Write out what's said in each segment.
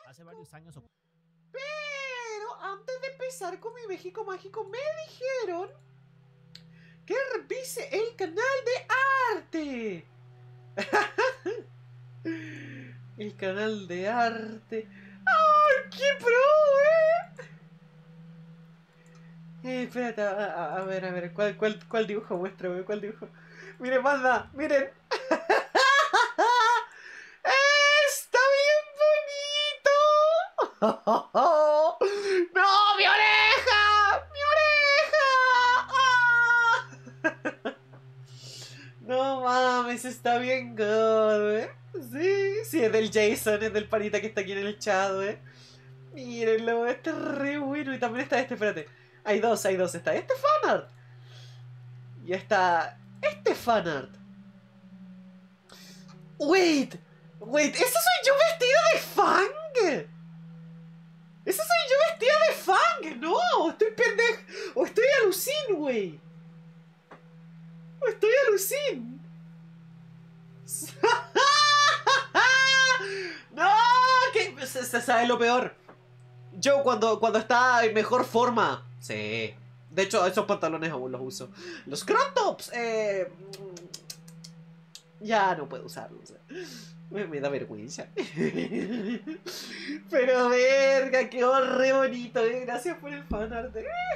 hace varios años... Pero antes de empezar con mi México mágico me dijeron que revise el canal de arte. El canal de arte. ¡Ay, qué pro, espérate, a ver, ¿cuál dibujo muestra, wey? ¿Cuál dibujo? Miren, banda, miren. ¡Está bien bonito! ¡No, mi oreja! ¡Mi oreja! ¡Ah! No mames, está bien good, Sí, es del Jason, es del panita que está aquí en el chat, Mírenlo, este es re bueno. Y también está este, espérate. Hay dos. Está este fanart. Y está este fanart. Wait, ¿ese soy yo vestida de Fang? ¿Ese soy yo vestida de Fang? No, estoy pendejo. O estoy alucin, wey. O estoy alucin. No, que se sabe lo peor. Yo cuando está en mejor forma. Sí. De hecho, esos pantalones aún los uso. Los crop tops. Ya no puedo usarlos. Me da vergüenza. Pero verga, quedó re bonito. Gracias por el fanart.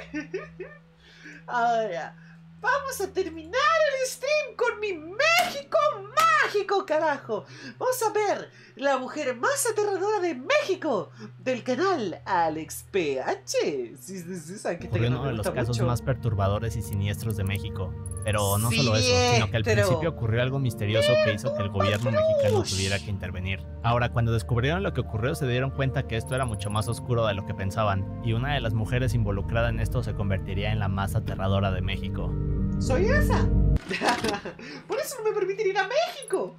Ahora, vamos a terminar el stream con mi México mágico, carajo. Vamos a ver la mujer más aterradora de México, del canal AlexPH. Sí, saben que Ocurrió uno de los casos más perturbadores y siniestros de México. Pero no solo eso, sino que al principio ocurrió algo misterioso que hizo que el gobierno mexicano tuviera que intervenir. Ahora, cuando descubrieron lo que ocurrió, se dieron cuenta que esto era mucho más oscuro de lo que pensaban, y una de las mujeres involucrada en esto se convertiría en la más aterradora de México. ¡Soy esa! ¡Por eso no me permiten ir a México!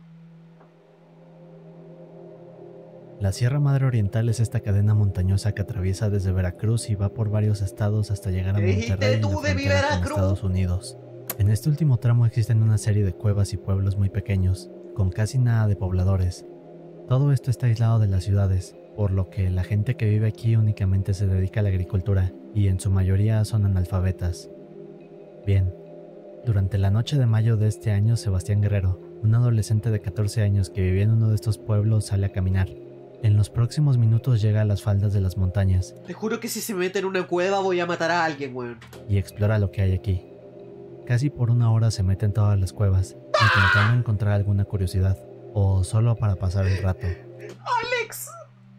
La Sierra Madre Oriental es esta cadena montañosa que atraviesa desde Veracruz y va por varios estados hasta llegar a Monterrey en la frontera con Estados Unidos. En este último tramo existen una serie de cuevas y pueblos muy pequeños, con casi nada de pobladores. Todo esto está aislado de las ciudades, por lo que la gente que vive aquí únicamente se dedica a la agricultura, y en su mayoría son analfabetas. Bien, durante la noche de mayo de este año, Sebastián Guerrero, un adolescente de 14 años que vivía en uno de estos pueblos, sale a caminar. En los próximos minutos llega a las faldas de las montañas. Te juro que si se mete en una cueva voy a matar a alguien, weón. Y explora lo que hay aquí. Casi por una hora se mete en todas las cuevas, intentando encontrar alguna curiosidad, o solo para pasar el rato. ¡Alex!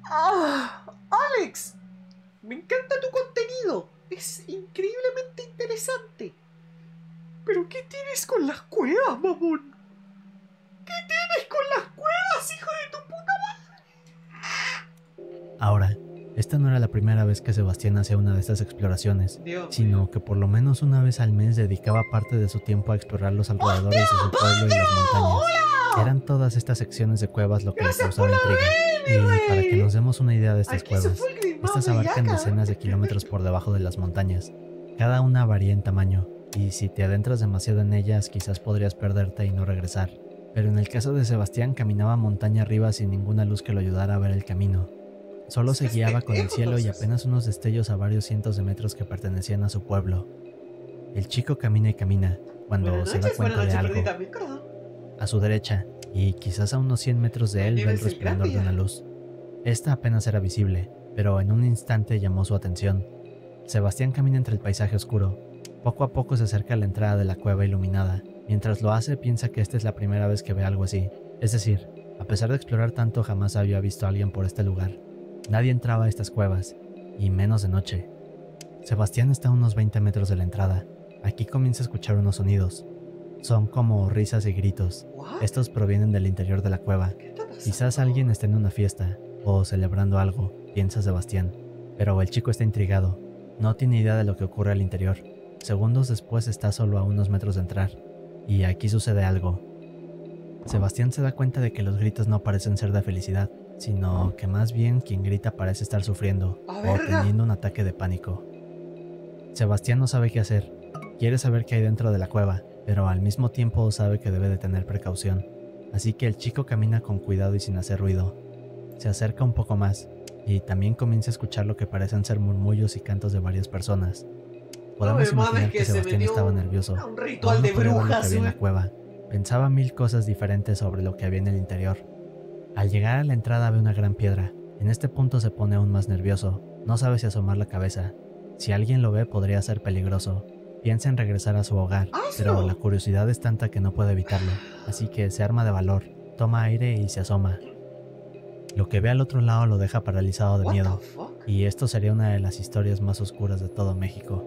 ¡Alex! Me encanta tu contenido. Es increíblemente interesante. ¿Pero qué tienes con las cuevas, mamón? ¿Qué tienes con las cuevas, hijo de tu puta madre? Ahora, esta no era la primera vez que Sebastián hacía una de estas exploraciones, sino que por lo menos una vez al mes dedicaba parte de su tiempo a explorar los alrededores de su pueblo y las montañas. Eran todas estas secciones de cuevas lo que le causaba intriga. Y para que nos demos una idea de estas cuevas, estas abarcan decenas de kilómetros por debajo de las montañas. Cada una varía en tamaño, y si te adentras demasiado en ellas quizás podrías perderte y no regresar. Pero en el caso de Sebastián caminaba montaña arriba sin ninguna luz que lo ayudara a ver el camino. Solo se guiaba con el cielo y apenas unos destellos a varios cientos de metros que pertenecían a su pueblo. El chico camina y camina, cuando se da cuenta de algo. A su derecha, y quizás a unos 100 metros de él, ve el resplandor de una luz. Esta apenas era visible, pero en un instante llamó su atención. Sebastián camina entre el paisaje oscuro. Poco a poco se acerca a la entrada de la cueva iluminada. Mientras lo hace, piensa que esta es la primera vez que ve algo así. Es decir, a pesar de explorar tanto, jamás había visto a alguien por este lugar. Nadie entraba a estas cuevas, y menos de noche. Sebastián está a unos 20 metros de la entrada. Aquí comienza a escuchar unos sonidos. Son como risas y gritos. Estos provienen del interior de la cueva. Quizás alguien esté en una fiesta, o celebrando algo, piensa Sebastián. Pero el chico está intrigado. No tiene idea de lo que ocurre al interior. Segundos después está solo a unos metros de entrar. Y aquí sucede algo. Sebastián se da cuenta de que los gritos no parecen ser de felicidad, sino que más bien quien grita parece estar sufriendo o teniendo un ataque de pánico. Sebastián no sabe qué hacer. Quiere saber qué hay dentro de la cueva, pero al mismo tiempo sabe que debe de tener precaución. Así que el chico camina con cuidado y sin hacer ruido. Se acerca un poco más, y también comienza a escuchar lo que parecen ser murmullos y cantos de varias personas. Podemos imaginar que Sebastián estaba nervioso. Un ritual de Aún no podía ver lo que brujas, había en la güey. cueva. Pensaba mil cosas diferentes sobre lo que había en el interior. Al llegar a la entrada ve una gran piedra. En este punto se pone aún más nervioso. No sabe si asomar la cabeza. Si alguien lo ve podría ser peligroso. Piensa en regresar a su hogar, pero la curiosidad es tanta que no puede evitarlo. Así que se arma de valor, toma aire y se asoma. Lo que ve al otro lado lo deja paralizado de miedo. Y esto sería una de las historias más oscuras de todo México.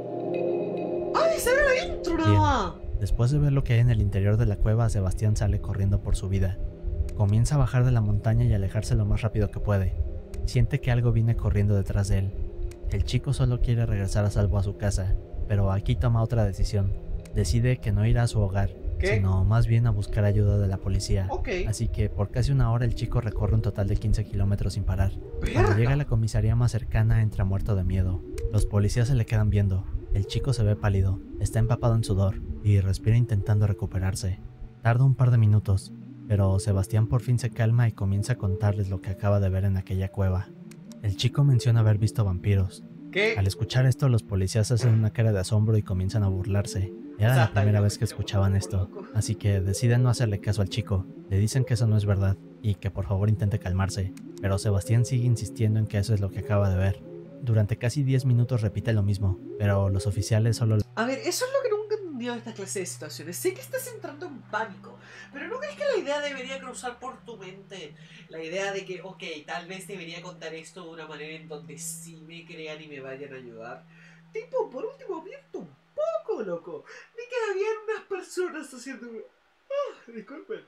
¡Ay, se ve la intro nada Bien. más! Después de ver lo que hay en el interior de la cueva, Sebastián sale corriendo por su vida. Comienza a bajar de la montaña y alejarse lo más rápido que puede. Siente que algo viene corriendo detrás de él. El chico solo quiere regresar a salvo a su casa, pero aquí toma otra decisión. Decide que no irá a su hogar, sino más bien a buscar ayuda de la policía. Así que por casi una hora el chico recorre un total de 15 kilómetros sin parar. Cuando llega a la comisaría más cercana entra muerto de miedo. Los policías se le quedan viendo. El chico se ve pálido, está empapado en sudor y respira intentando recuperarse. Tarda un par de minutos, pero Sebastián por fin se calma y comienza a contarles lo que acaba de ver en aquella cueva. El chico menciona haber visto vampiros. Al escuchar esto, los policías hacen una cara de asombro y comienzan a burlarse. Era la primera vez que escuchaban esto, así que deciden no hacerle caso al chico. Le dicen que eso no es verdad y que por favor intente calmarse, pero Sebastián sigue insistiendo en que eso es lo que acaba de ver. Durante casi 10 minutos repite lo mismo, pero los oficiales solo... A ver, eso es lo que nunca he entendido de esta clase de situaciones. Sé que estás entrando en pánico, pero ¿no crees que la idea debería cruzar por tu mente? La idea de que, ok, tal vez debería contar esto de una manera en donde sí me crean y me vayan a ayudar. Tipo, por último, advierto un poco, loco. Vi que había unas personas haciendo... disculpen.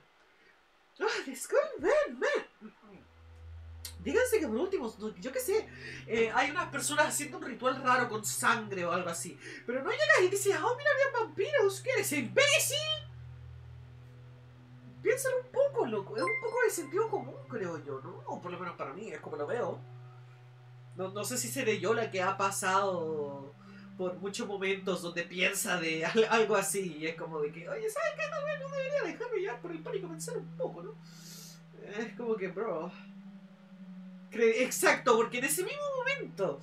Disculpen. Díganse que por último, yo qué sé, hay unas personas haciendo un ritual raro con sangre o algo así. Pero no llegas y dices, oh, mira, había vampiros. ¿Qué eres, imbécil? Piénsalo un poco, loco. Es un poco de sentido común, creo yo, ¿no? O por lo menos para mí, es como lo veo. No sé si seré yo la que ha pasado por muchos momentos donde piensa de algo así. Y es como de que, oye, ¿sabes qué? Tal vez no debería dejarme llevar por el pánico, pensar un poco, ¿no? Es como que, bro... Exacto, porque en ese mismo momento,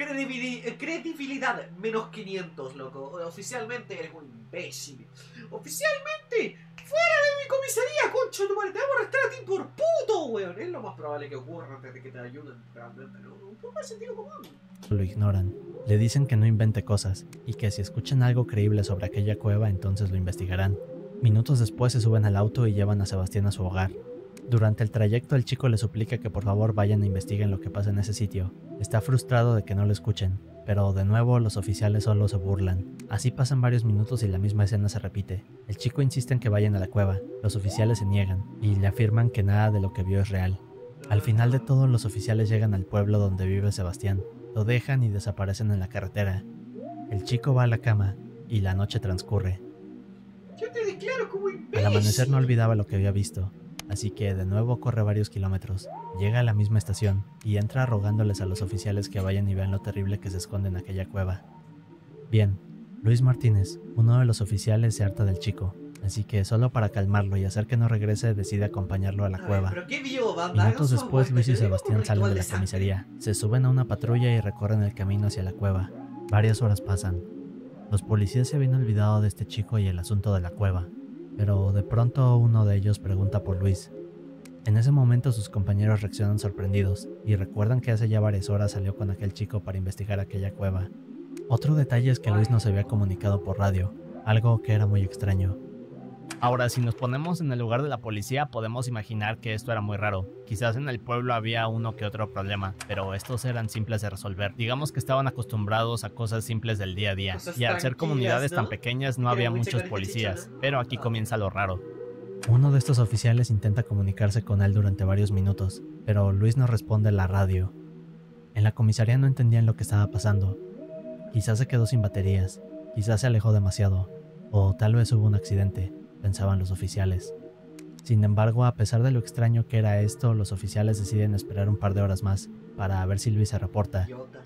credibilidad menos 500, loco. Oficialmente eres un imbécil. Oficialmente, fuera de mi comisaría, concho de tu madre, te vamos a arrestar a ti por puto, weón. Es lo más probable que ocurra antes de que te ayuden, realmente, ¿no? Un poco de sentido común. Lo ignoran. Le dicen que no invente cosas y que si escuchan algo creíble sobre aquella cueva, entonces lo investigarán. Minutos después se suben al auto y llevan a Sebastián a su hogar. Durante el trayecto el chico le suplica que por favor vayan e investiguen lo que pasa en ese sitio. Está frustrado de que no lo escuchen, pero de nuevo los oficiales solo se burlan. Así pasan varios minutos y la misma escena se repite. El chico insiste en que vayan a la cueva, los oficiales se niegan y le afirman que nada de lo que vio es real. Al final de todo los oficiales llegan al pueblo donde vive Sebastián, lo dejan y desaparecen en la carretera. El chico va a la cama y la noche transcurre. Yo te declaro como imbécil. Al amanecer no olvidaba lo que había visto. Así que de nuevo corre varios kilómetros, llega a la misma estación y entra rogándoles a los oficiales que vayan y vean lo terrible que se esconde en aquella cueva. Bien, Luis Martínez, uno de los oficiales, se harta del chico, así que solo para calmarlo y hacer que no regrese decide acompañarlo a la cueva. Minutos después Luis y Sebastián salen de la comisaría, se suben a una patrulla y recorren el camino hacia la cueva. Varias horas pasan. Los policías se habían olvidado de este chico y el asunto de la cueva. Pero de pronto uno de ellos pregunta por Luis. En ese momento sus compañeros reaccionan sorprendidos y recuerdan que hace ya varias horas salió con aquel chico para investigar aquella cueva. Otro detalle es que Luis no se había comunicado por radio, algo que era muy extraño. Ahora, si nos ponemos en el lugar de la policía, podemos imaginar que esto era muy raro. Quizás en el pueblo había uno que otro problema, pero estos eran simples de resolver. Digamos que estaban acostumbrados a cosas simples del día a día, y al ser comunidades tan pequeñas no había muchos policías, pero aquí comienza lo raro. Uno de estos oficiales intenta comunicarse con él durante varios minutos, pero Luis no responde a la radio. En la comisaría no entendían lo que estaba pasando. Quizás se quedó sin baterías, quizás se alejó demasiado, o tal vez hubo un accidente, pensaban los oficiales. Sin embargo, a pesar de lo extraño que era esto, los oficiales deciden esperar un par de horas más para ver si Luis se reporta.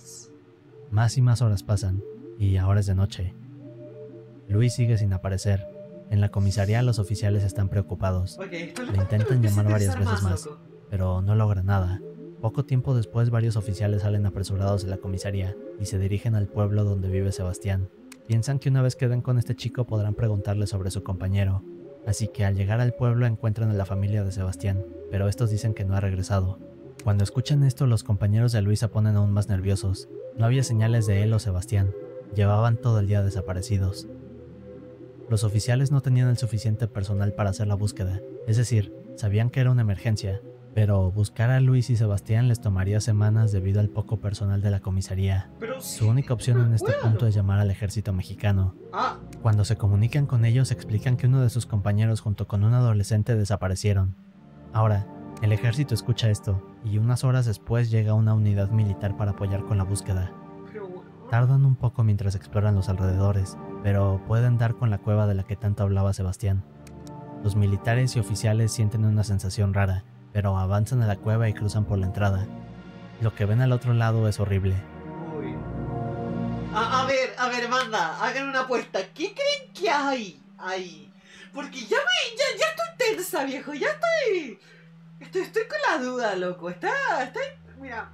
Más y más horas pasan, y ahora es de noche. Luis sigue sin aparecer. En la comisaría los oficiales están preocupados. Le intentan llamar varias veces más, pero no logra nada. Poco tiempo después, varios oficiales salen apresurados de la comisaría y se dirigen al pueblo donde vive Sebastián. Piensan que una vez que den con este chico podrán preguntarle sobre su compañero, así que al llegar al pueblo encuentran a la familia de Sebastián, pero estos dicen que no ha regresado. Cuando escuchan esto, los compañeros de Luis se ponen aún más nerviosos. No había señales de él o Sebastián, llevaban todo el día desaparecidos. Los oficiales no tenían el suficiente personal para hacer la búsqueda, es decir, sabían que era una emergencia, pero buscar a Luis y Sebastián les tomaría semanas debido al poco personal de la comisaría. Su única opción en este punto es llamar al ejército mexicano. Cuando se comunican con ellos, explican que uno de sus compañeros junto con un adolescente desaparecieron. Ahora, el ejército escucha esto, y unas horas después llega una unidad militar para apoyar con la búsqueda. Tardan un poco mientras exploran los alrededores, pero pueden dar con la cueva de la que tanto hablaba Sebastián. Los militares y oficiales sienten una sensación rara, pero avanzan a la cueva y cruzan por la entrada. Lo que ven al otro lado es horrible. Uy. A ver, banda, hagan una apuesta. ¿Qué creen que hay ahí? Porque ya estoy tensa, viejo, ya estoy con la duda, loco. Mira.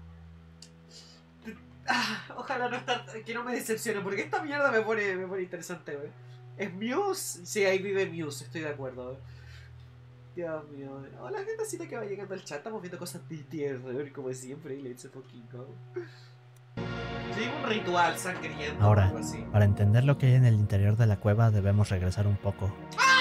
Ojalá que no me decepcione, porque esta mierda me pone interesante, güey. ¿Es Muse? Sí, ahí vive Muse, estoy de acuerdo, güey. Dios mío. Hola, gentecita que va llegando al chat. Estamos viendo cosas de tierra, como siempre. Y let's fucking go. Sí, un ritual sangriento. Ahora, algo así. Para entender lo que hay en el interior de la cueva debemos regresar un poco.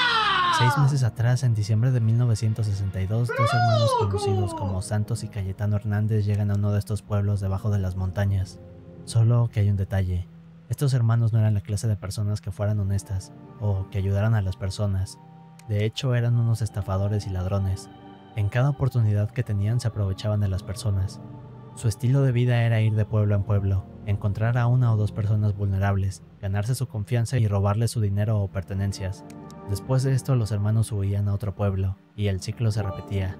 6 meses atrás, en diciembre de 1962, dos hermanos conocidos como Santos y Cayetano Hernández llegan a uno de estos pueblos debajo de las montañas. Solo que hay un detalle. Estos hermanos no eran la clase de personas que fueran honestas o que ayudaran a las personas. De hecho, eran unos estafadores y ladrones. En cada oportunidad que tenían se aprovechaban de las personas. Su estilo de vida era ir de pueblo en pueblo, encontrar a una o dos personas vulnerables, ganarse su confianza y robarles su dinero o pertenencias. Después de esto, los hermanos huían a otro pueblo, y el ciclo se repetía.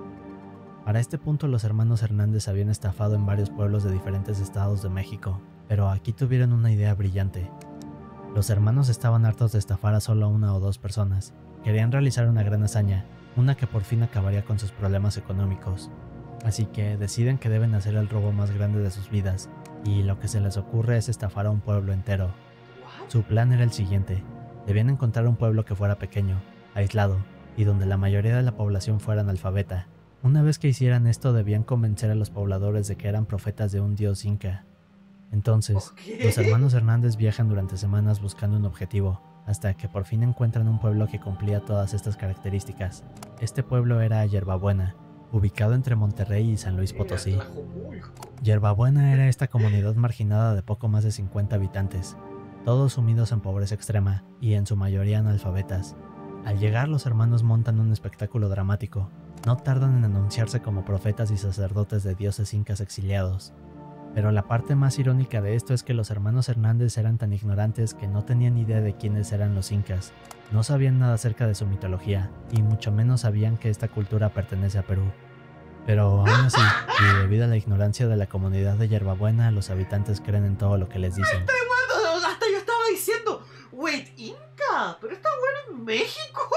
Para este punto, los hermanos Hernández habían estafado en varios pueblos de diferentes estados de México, pero aquí tuvieron una idea brillante. Los hermanos estaban hartos de estafar a solo una o dos personas. Querían realizar una gran hazaña, una que por fin acabaría con sus problemas económicos. Así que deciden que deben hacer el robo más grande de sus vidas, y lo que se les ocurre es estafar a un pueblo entero. Su plan era el siguiente: debían encontrar un pueblo que fuera pequeño, aislado, y donde la mayoría de la población fuera analfabeta. Una vez que hicieran esto, debían convencer a los pobladores de que eran profetas de un dios inca. Entonces, los hermanos Hernández viajan durante semanas buscando un objetivo, hasta que por fin encuentran un pueblo que cumplía todas estas características. Este pueblo era Yerbabuena, ubicado entre Monterrey y San Luis Potosí. Yerbabuena era esta comunidad marginada de poco más de 50 habitantes, todos sumidos en pobreza extrema y en su mayoría analfabetas. Al llegar, los hermanos montan un espectáculo dramático. No tardan en anunciarse como profetas y sacerdotes de dioses incas exiliados. Pero la parte más irónica de esto es que los hermanos Hernández eran tan ignorantes que no tenían idea de quiénes eran los incas. No sabían nada acerca de su mitología, y mucho menos sabían que esta cultura pertenece a Perú. Pero aún así, y debido a la ignorancia de la comunidad de Yerbabuena, los habitantes creen en todo lo que les dicen. Hasta yo estaba diciendo, wait, Inca, pero está bueno en México.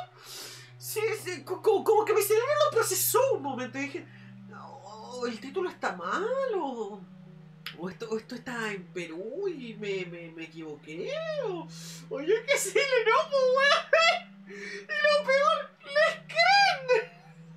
Sí, como que mi cerebro lo procesó un momento y dije, no, el título está mal o esto está en Perú y me equivoqué. Oye, que sí, no, pues, weón. Y lo peor, les creen.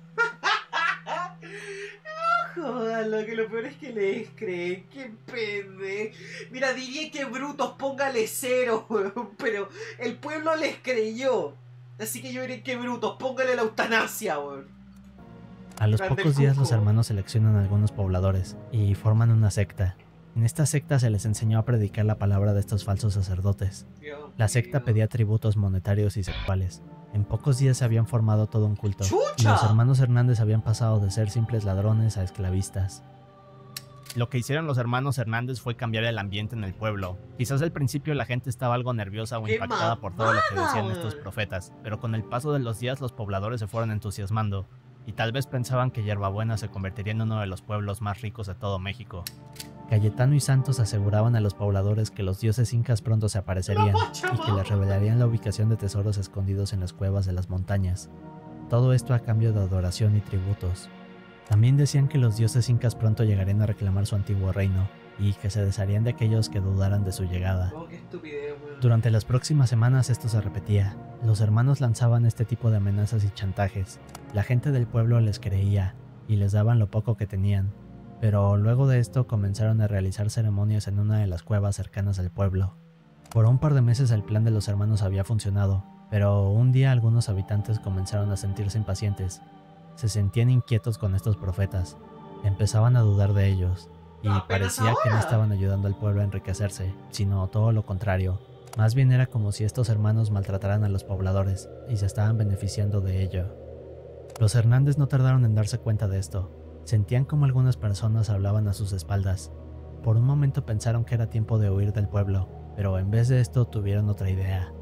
Joder, lo peor es que les creen, qué pende. Mira, diría que brutos, póngale 0, pero el pueblo les creyó. Así que yo diré que brutos, póngale la eutanasia, weón. A los pocos días los hermanos seleccionan a algunos pobladores y forman una secta. En esta secta se les enseñó a predicar la palabra de estos falsos sacerdotes. La secta pedía tributos monetarios y sexuales. En pocos días se habían formado todo un culto, y los hermanos Hernández habían pasado de ser simples ladrones a esclavistas. Lo que hicieron los hermanos Hernández fue cambiar el ambiente en el pueblo. Quizás al principio la gente estaba algo nerviosa o impactada por todo lo que decían estos profetas, pero con el paso de los días los pobladores se fueron entusiasmando, y tal vez pensaban que Yerbabuena se convertiría en uno de los pueblos más ricos de todo México. Cayetano y Santos aseguraban a los pobladores que los dioses incas pronto se aparecerían y que les revelarían la ubicación de tesoros escondidos en las cuevas de las montañas. Todo esto a cambio de adoración y tributos. También decían que los dioses incas pronto llegarían a reclamar su antiguo reino, y que se desharían de aquellos que dudaran de su llegada. Oh, qué estupidez, weón. Durante las próximas semanas esto se repetía. Los hermanos lanzaban este tipo de amenazas y chantajes. La gente del pueblo les creía, y les daban lo poco que tenían. Pero luego de esto comenzaron a realizar ceremonias en una de las cuevas cercanas al pueblo. Por un par de meses el plan de los hermanos había funcionado, pero un día algunos habitantes comenzaron a sentirse impacientes. Se sentían inquietos con estos profetas, empezaban a dudar de ellos, y parecía que no estaban ayudando al pueblo a enriquecerse, sino todo lo contrario. Más bien era como si estos hermanos maltrataran a los pobladores, y se estaban beneficiando de ello. Los Hernández no tardaron en darse cuenta de esto. Sentían como algunas personas hablaban a sus espaldas. Por un momento pensaron que era tiempo de huir del pueblo, pero en vez de esto tuvieron otra idea.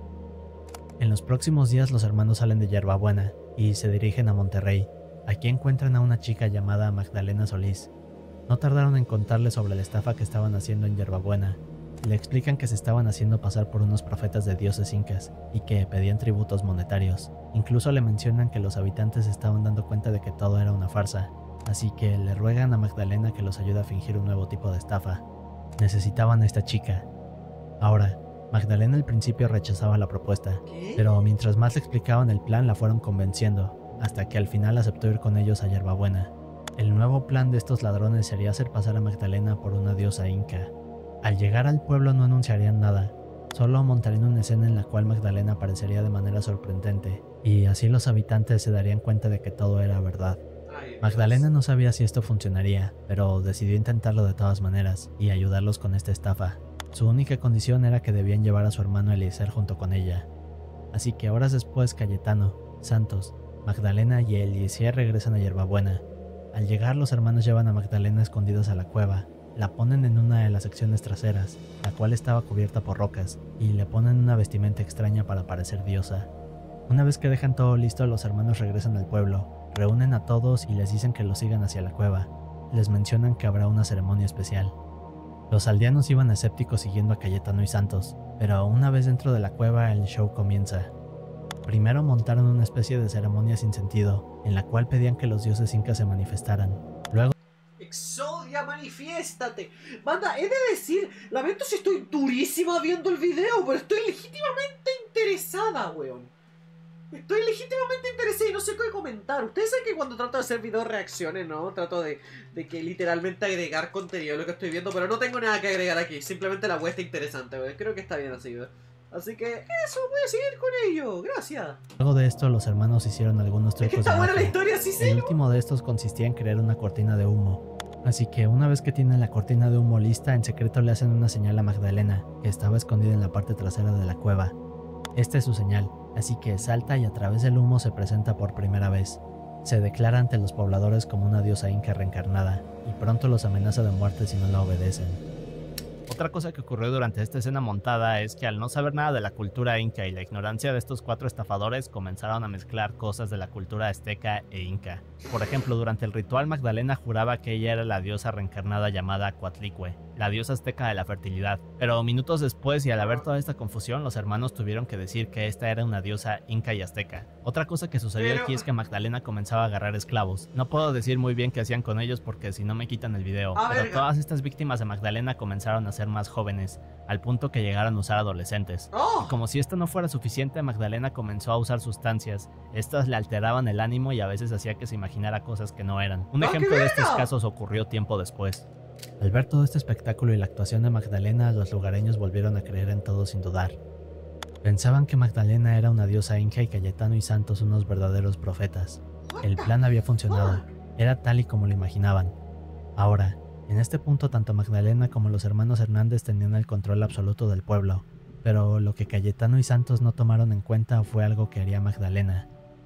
En los próximos días los hermanos salen de Yerbabuena y se dirigen a Monterrey. Aquí encuentran a una chica llamada Magdalena Solís. No tardaron en contarle sobre la estafa que estaban haciendo en Yerbabuena. Le explican que se estaban haciendo pasar por unos profetas de dioses incas y que pedían tributos monetarios. Incluso le mencionan que los habitantes se estaban dando cuenta de que todo era una farsa, así que le ruegan a Magdalena que los ayude a fingir un nuevo tipo de estafa. Necesitaban a esta chica. Ahora, Magdalena al principio rechazaba la propuesta, pero mientras más le explicaban el plan la fueron convenciendo, hasta que al final aceptó ir con ellos a Yerbabuena. El nuevo plan de estos ladrones sería hacer pasar a Magdalena por una diosa inca. Al llegar al pueblo no anunciarían nada, solo montarían una escena en la cual Magdalena aparecería de manera sorprendente, y así los habitantes se darían cuenta de que todo era verdad. Magdalena no sabía si esto funcionaría, pero decidió intentarlo de todas maneras, y ayudarlos con esta estafa. Su única condición era que debían llevar a su hermano Eliezer junto con ella. Así que horas después Cayetano, Santos, Magdalena y Eliezer regresan a Yerbabuena. Al llegar los hermanos llevan a Magdalena escondidas a la cueva, la ponen en una de las secciones traseras, la cual estaba cubierta por rocas, y le ponen una vestimenta extraña para parecer diosa. Una vez que dejan todo listo, los hermanos regresan al pueblo, reúnen a todos y les dicen que los sigan hacia la cueva. Les mencionan que habrá una ceremonia especial. Los aldeanos iban escépticos siguiendo a Cayetano y Santos, pero una vez dentro de la cueva el show comienza. Primero montaron una especie de ceremonia sin sentido, en la cual pedían que los dioses incas se manifestaran. Luego... Exodia, manifiéstate. Banda, he de decir, lamento si estoy durísima viendo el video, pero estoy legítimamente interesada, weón. Estoy legítimamente interesada y no sé qué comentar. Ustedes saben que cuando trato de hacer video reacciones, ¿no? Trato de que literalmente agregar contenido a lo que estoy viendo, pero no tengo nada que agregar aquí. Simplemente la web está interesante, weón. Creo que está bien así, weón. Así que eso, voy a seguir con ello. Gracias. Luego de esto, los hermanos hicieron algunos trucos. Es que está buena la historia, sí, sí. El último de estos consistía en crear una cortina de humo. Así que una vez que tienen la cortina de humo lista, en secreto le hacen una señal a Magdalena, que estaba escondida en la parte trasera de la cueva. Esta es su señal, así que salta y a través del humo se presenta por primera vez. Se declara ante los pobladores como una diosa inca reencarnada, y pronto los amenaza de muerte si no la obedecen. Otra cosa que ocurrió durante esta escena montada es que al no saber nada de la cultura inca y la ignorancia de estos 4 estafadores comenzaron a mezclar cosas de la cultura azteca e inca. Por ejemplo, durante el ritual Magdalena juraba que ella era la diosa reencarnada llamada Coatlicue, la diosa azteca de la fertilidad. Pero minutos después y al haber toda esta confusión, los hermanos tuvieron que decir que esta era una diosa inca y azteca. Otra cosa que sucedió aquí es que Magdalena comenzaba a agarrar esclavos. No puedo decir muy bien qué hacían con ellos porque si no me quitan el video, pero todas estas víctimas de Magdalena comenzaron a ser más jóvenes, al punto que llegaron a usar adolescentes. Y como si esto no fuera suficiente, Magdalena comenzó a usar sustancias. Estas le alteraban el ánimo y a veces hacía que se imaginara cosas que no eran. Un ejemplo de estos casos ocurrió tiempo después. Al ver todo este espectáculo y la actuación de Magdalena, los lugareños volvieron a creer en todo sin dudar. Pensaban que Magdalena era una diosa inca y Cayetano y Santos unos verdaderos profetas. El plan había funcionado, era tal y como lo imaginaban. Ahora, en este punto tanto Magdalena como los hermanos Hernández tenían el control absoluto del pueblo, pero lo que Cayetano y Santos no tomaron en cuenta fue algo que haría Magdalena.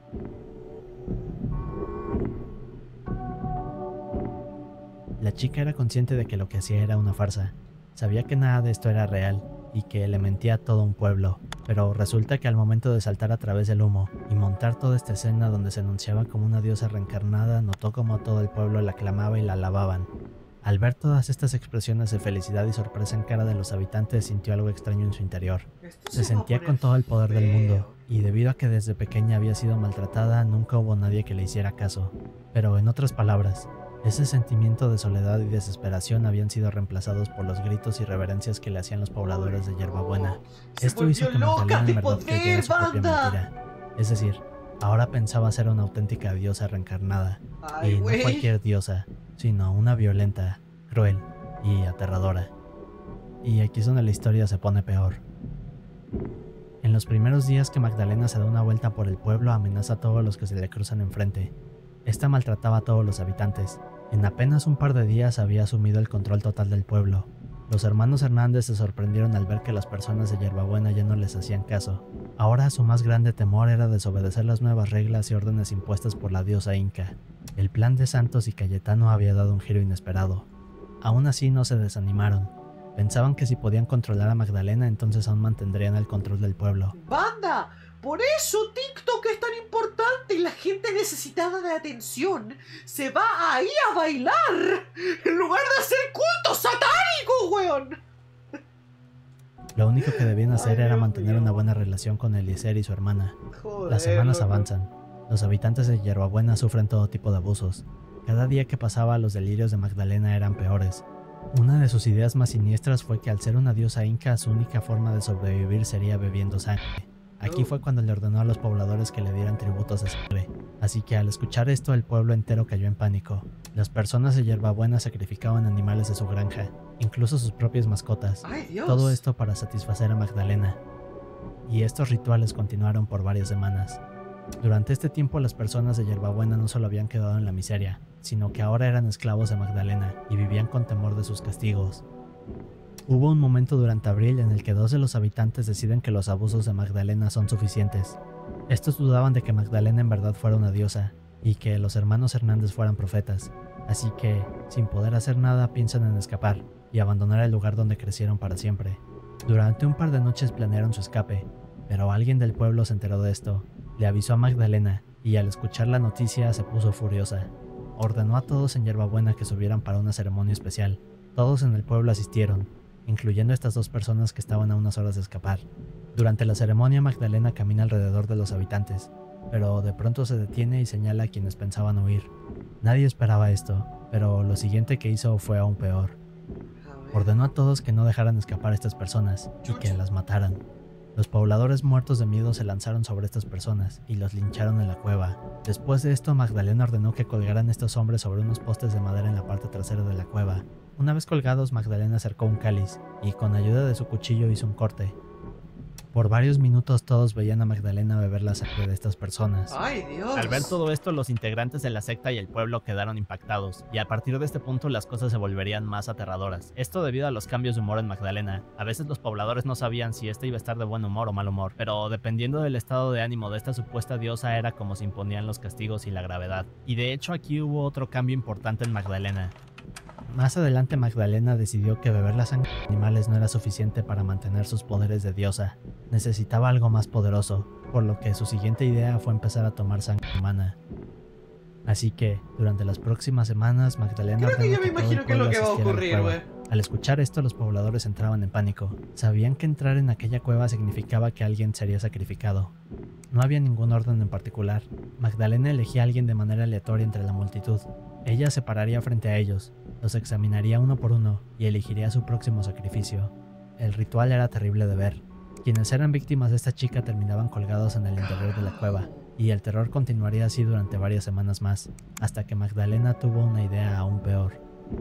La chica era consciente de que lo que hacía era una farsa, sabía que nada de esto era real y que le mentía a todo un pueblo, pero resulta que al momento de saltar a través del humo y montar toda esta escena donde se anunciaba como una diosa reencarnada, notó como todo el pueblo la aclamaba y la alababan. Al ver todas estas expresiones de felicidad y sorpresa en cara de los habitantes, sintió algo extraño en su interior. Se sentía con todo el poder del mundo, y debido a que desde pequeña había sido maltratada, nunca hubo nadie que le hiciera caso. Pero en otras palabras, Ese sentimiento de soledad y desesperación habían sido reemplazados por los gritos y reverencias que le hacían los pobladores de Hierbabuena. Esto hizo que Magdalena en verdad creyera su propia mentira. Es decir, ahora pensaba ser una auténtica diosa reencarnada. Y no cualquier diosa, sino una violenta, cruel y aterradora. Y aquí es donde la historia se pone peor. En los primeros días que Magdalena se da una vuelta por el pueblo, amenaza a todos los que se le cruzan enfrente. Esta maltrataba a todos los habitantes. En apenas un par de días había asumido el control total del pueblo. Los hermanos Hernández se sorprendieron al ver que las personas de Hierbabuena ya no les hacían caso. Ahora su más grande temor era desobedecer las nuevas reglas y órdenes impuestas por la diosa Inca. El plan de Santos y Cayetano había dado un giro inesperado. Aún así no se desanimaron. Pensaban que si podían controlar a Magdalena, entonces aún mantendrían el control del pueblo. ¡Banda! Por eso TikTok es tan importante y la gente necesitada de atención se va ahí a bailar en lugar de hacer culto satánico, weón. Lo único que debían hacer era mantener una buena relación con Eliezer y su hermana. Las semanas avanzan. Los habitantes de Hierbabuena sufren todo tipo de abusos. Cada día que pasaba, los delirios de Magdalena eran peores. Una de sus ideas más siniestras fue que al ser una diosa inca, su única forma de sobrevivir sería bebiendo sangre. Aquí fue cuando le ordenó a los pobladores que le dieran tributos de sangre. Así que al escuchar esto, el pueblo entero cayó en pánico. Las personas de Hierbabuena sacrificaban animales de su granja, incluso sus propias mascotas. ¡Ay, Dios! Todo esto para satisfacer a Magdalena. Y estos rituales continuaron por varias semanas. Durante este tiempo, las personas de Hierbabuena no solo habían quedado en la miseria, sino que ahora eran esclavos de Magdalena y vivían con temor de sus castigos. Hubo un momento durante abril en el que 2 de los habitantes deciden que los abusos de Magdalena son suficientes. Estos dudaban de que Magdalena en verdad fuera una diosa y que los hermanos Hernández fueran profetas, así que, sin poder hacer nada, piensan en escapar y abandonar el lugar donde crecieron para siempre. Durante un par de noches planearon su escape, pero alguien del pueblo se enteró de esto, le avisó a Magdalena y al escuchar la noticia se puso furiosa. Ordenó a todos en Hierbabuena que subieran para una ceremonia especial. Todos en el pueblo asistieron, incluyendo estas 2 personas que estaban a unas horas de escapar. Durante la ceremonia, Magdalena camina alrededor de los habitantes, pero de pronto se detiene y señala a quienes pensaban huir. Nadie esperaba esto, pero lo siguiente que hizo fue aún peor. Ordenó a todos que no dejaran escapar a estas personas y que las mataran. Los pobladores muertos de miedo se lanzaron sobre estas personas y los lincharon en la cueva. Después de esto, Magdalena ordenó que colgaran estos hombres sobre unos postes de madera en la parte trasera de la cueva. Una vez colgados, Magdalena acercó un cáliz y con ayuda de su cuchillo hizo un corte. Por varios minutos todos veían a Magdalena beber la sangre de estas personas. ¡Ay, Dios! Al ver todo esto, los integrantes de la secta y el pueblo quedaron impactados, y a partir de este punto las cosas se volverían más aterradoras. Esto debido a los cambios de humor en Magdalena. A veces los pobladores no sabían si esta iba a estar de buen humor o mal humor, pero dependiendo del estado de ánimo de esta supuesta diosa era como se imponían los castigos y la gravedad. Y de hecho aquí hubo otro cambio importante en Magdalena. Más adelante Magdalena decidió que beber la sangre de animales no era suficiente para mantener sus poderes de diosa. Necesitaba algo más poderoso, por lo que su siguiente idea fue empezar a tomar sangre humana. Así que, durante las próximas semanas, Magdalena Creo que ya me ordenó imagino todo que el es lo pueblo que va a asistiera a la ocurrir, cueva. güey. Al escuchar esto, los pobladores entraban en pánico. Sabían que entrar en aquella cueva significaba que alguien sería sacrificado. No había ningún orden en particular. Magdalena elegía a alguien de manera aleatoria entre la multitud. Ella se pararía frente a ellos, los examinaría uno por uno y elegiría su próximo sacrificio. El ritual era terrible de ver. Quienes eran víctimas de esta chica terminaban colgados en el interior de la cueva, y el terror continuaría así durante varias semanas más, hasta que Magdalena tuvo una idea aún peor.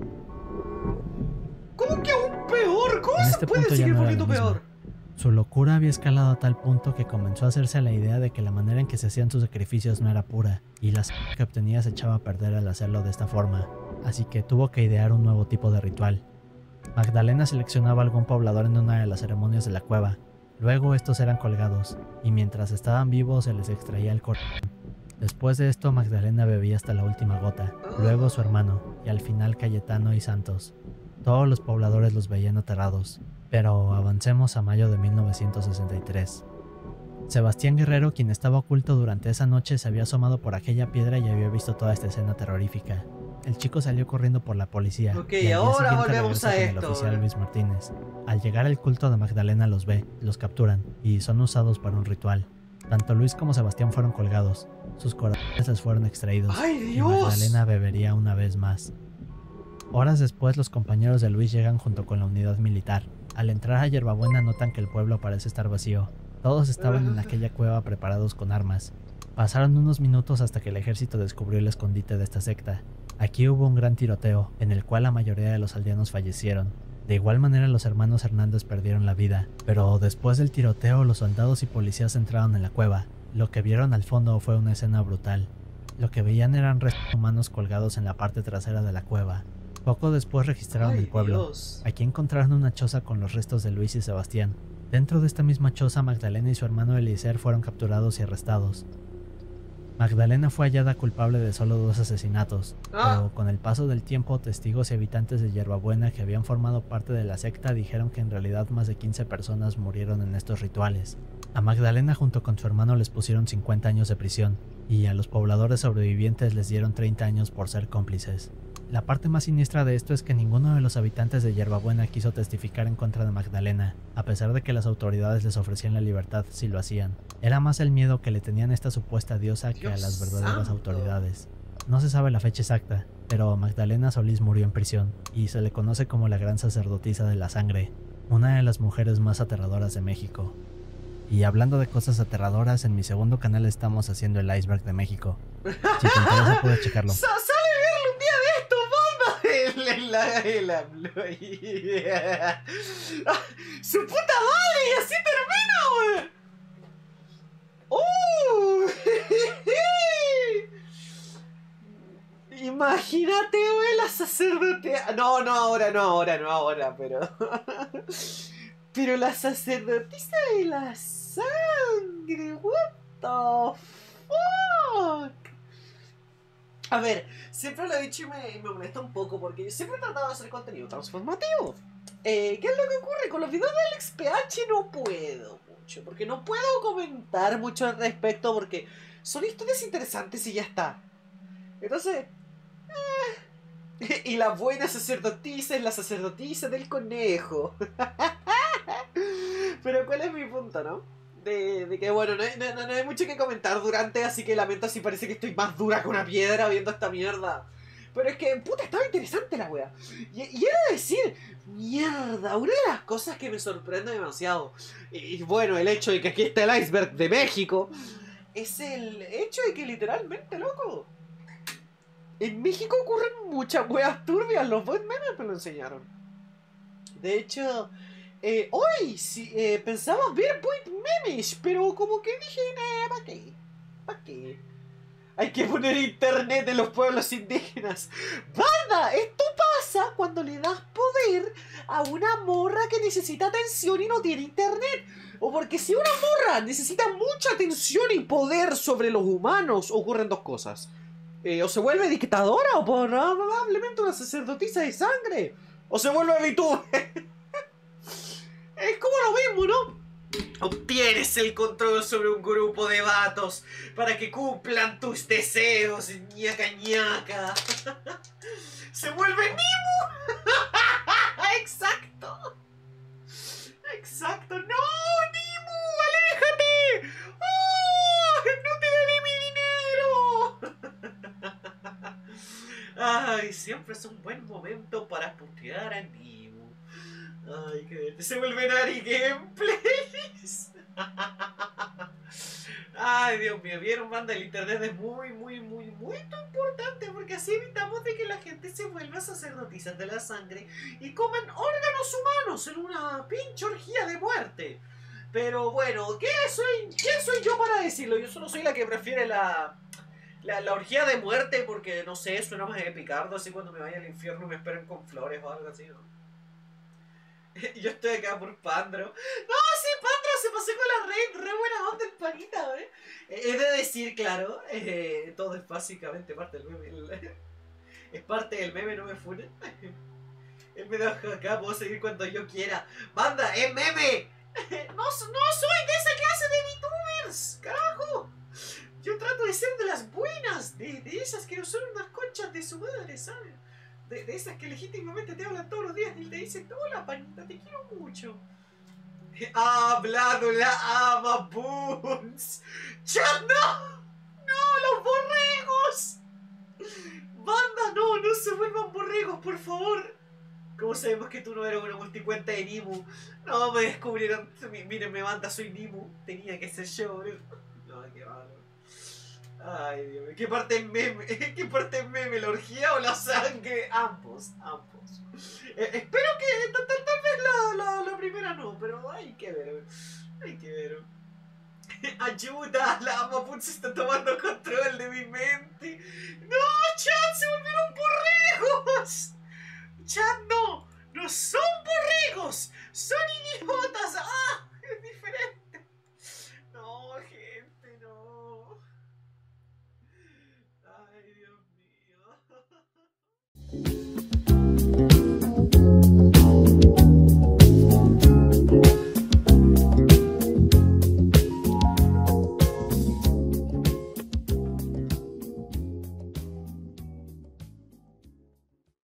¿Cómo que aún peor? ¿Cómo En se este puede punto ya seguir no era volviendo lo mismo. peor? Su locura había escalado a tal punto que comenzó a hacerse a la idea de que la manera en que se hacían sus sacrificios no era pura, y la sangre que obtenía se echaba a perder al hacerlo de esta forma, así que tuvo que idear un nuevo tipo de ritual. Magdalena seleccionaba a algún poblador en una de las ceremonias de la cueva, luego estos eran colgados, y mientras estaban vivos se les extraía el corazón. Después de esto Magdalena bebía hasta la última gota, luego su hermano, y al final Cayetano y Santos. Todos los pobladores los veían aterrados. Pero avancemos a mayo de 1963. Sebastián Guerrero, quien estaba oculto durante esa noche, se había asomado por aquella piedra y había visto toda esta escena terrorífica. El chico salió corriendo por la policía. Ok, y al día ahora siguiente volvemos regresa a con esto, el oficial ¿eh? Luis Martínez. Al llegar al culto de Magdalena los ve, los capturan y son usados para un ritual. Tanto Luis como Sebastián fueron colgados. sus corazones les fueron extraídos. ¡Ay, y Dios! Magdalena bebería una vez más. Horas después, los compañeros de Luis llegan junto con la unidad militar. Al entrar a Yerbabuena notan que el pueblo parece estar vacío. Todos estaban en aquella cueva preparados con armas. Pasaron unos minutos hasta que el ejército descubrió el escondite de esta secta. Aquí hubo un gran tiroteo, en el cual la mayoría de los aldeanos fallecieron. De igual manera los hermanos Hernández perdieron la vida, pero después del tiroteo los soldados y policías entraron en la cueva. Lo que vieron al fondo fue una escena brutal. Lo que veían eran restos humanos colgados en la parte trasera de la cueva. Poco después registraron el pueblo. Dios. Aquí encontraron una choza con los restos de Luis y Sebastián. Dentro de esta misma choza, Magdalena y su hermano Eliezer fueron capturados y arrestados. Magdalena fue hallada culpable de solo 2 asesinatos, pero con el paso del tiempo, testigos y habitantes de Yerbabuena que habían formado parte de la secta dijeron que en realidad más de 15 personas murieron en estos rituales. A Magdalena junto con su hermano les pusieron 50 años de prisión, y a los pobladores sobrevivientes les dieron 30 años por ser cómplices. La parte más siniestra de esto es que ninguno de los habitantes de Yerbabuena quiso testificar en contra de Magdalena, a pesar de que las autoridades les ofrecían la libertad si lo hacían. Era más el miedo que le tenían a esta supuesta diosa que a las verdaderas autoridades. No se sabe la fecha exacta, pero Magdalena Solís murió en prisión, y se le conoce como la gran sacerdotisa de la sangre, una de las mujeres más aterradoras de México. Y hablando de cosas aterradoras, en mi segundo canal estamos haciendo el iceberg de México. Si te interesa puedes checarlo. ¡Sale a verlo un día de esto, bomba! ¡Su puta madre! ¡Y así termina, wey! Imagínate, wey, la sacerdotisa. No ahora, pero. Pero la sacerdotisa de la sangre, what the fuck. A ver, siempre lo he dicho y me molesta un poco porque yo siempre he tratado de hacer contenido transformativo. ¿Qué es lo que ocurre? Con los videos del XPH no puedo mucho, porque no puedo comentar mucho al respecto porque son historias interesantes y ya está. Entonces... Y la buena sacerdotisa es la sacerdotisa del conejo. Pero ¿cuál es mi punto, no? De que bueno, no hay mucho que comentar durante, así que lamento si parece que estoy más dura que una piedra viendo esta mierda. Pero es que, puta, estaba interesante la wea. Y he de decir, mierda, una de las cosas que me sorprende demasiado, y bueno, el hecho de que aquí está el iceberg de México, es el hecho de que literalmente, loco, en México ocurren muchas weas turbias. Los buen memes me lo enseñaron. De hecho, hoy pensaba ver buen memes, pero como que dije, ¿para qué? ¿Para qué? Hay que poner internet en los pueblos indígenas. ¡Banda! Esto pasa cuando le das poder a una morra que necesita atención y no tiene internet. O porque si una morra necesita mucha atención y poder sobre los humanos, ocurren dos cosas. O se vuelve dictadora o probablemente una sacerdotisa de sangre. O se vuelve VTuber. Es como lo mismo, ¿no? Obtienes el control sobre un grupo de vatos para que cumplan tus deseos, ñaca ñaca. Se vuelve Nimu. Exacto. Exacto. ¡No, Nimu! ¡Aléjate! ¡Oh! ¡No te daré mi dinero! Ay, siempre es un buen momento para putear a Nimu. Ay, que se vuelve Nari Gameplays. Ay, Dios mío, vieron, banda, el internet es muy importante porque así evitamos de que la gente se vuelva sacerdotisas de la sangre y coman órganos humanos en una pinche orgía de muerte. Pero bueno, ¿qué soy yo para decirlo? Yo solo soy la que prefiere la orgía de muerte porque, no sé, suena más epicardo, así cuando me vaya al infierno me esperen con flores o algo así, ¿no? Yo estoy acá por Pandro. No, sí, Pandro se pasó con la red. Re buena onda el panita, ¿eh? He de decir, claro, todo es básicamente parte del meme. Es parte del meme, no me funen. Él me deja acá, puedo seguir cuando yo quiera. ¡Banda, es meme! No soy de esa clase de VTubers, carajo. Yo trato de ser de las buenas, de esas que no son unas conchas de su madre, ¿sabes? De esas que legítimamente te hablan todos los días y te dicen, hola panita, te quiero mucho. Ha hablado la ama Boons. ¡Chat, no! ¡No, los borregos! ¡Banda, no! ¡No se vuelvan borregos, por favor! ¿Cómo sabemos que tú no eres una multicuenta de Nimu? No, me descubrieron. Miren, me manda, soy Nimu. Tenía que ser yo, no, qué malo. Ay, Dios mío. ¿Qué parte es meme? ¿Qué parte es meme? ¿La orgía o la sangre? Ambos, ambos. Espero que tal vez la primera no, pero hay que ver. Hay que ver. ¡Ayuda! La Maput se está tomando control de mi mente. ¡No, chat! ¡Se volvieron borregos! ¡Chat, no! ¡No son borregos! ¡Son idiotas!